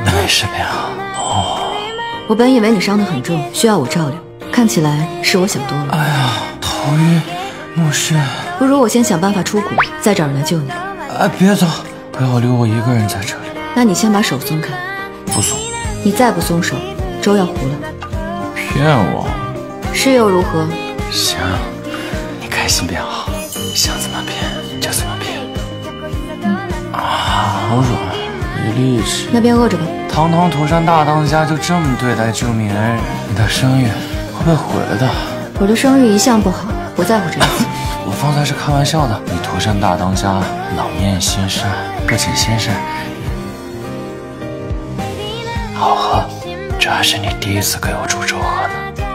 没事便好。哦， 我本以为你伤得很重，需要我照料，看起来是我想多了。 哎呀，头晕，目眩。 不如我先想办法出谷，再找人来救你。 哎，别走，不要留我一个人在这里。 那你先把手松开。 不松。 你再不松手，粥要糊了。 骗我？ 是又如何？ 行，你开心便好，想怎么骗就怎么骗。好软，没力气。 那便饿着吧。 堂堂土山大当家就这么对待救命恩人，你的声誉会被毁了的。 我的声誉一向不好，不在乎这一切。 我方才是开玩笑的。你土山大当家，老面先生，不请先生。好喝，这还是你第一次给我煮粥喝呢。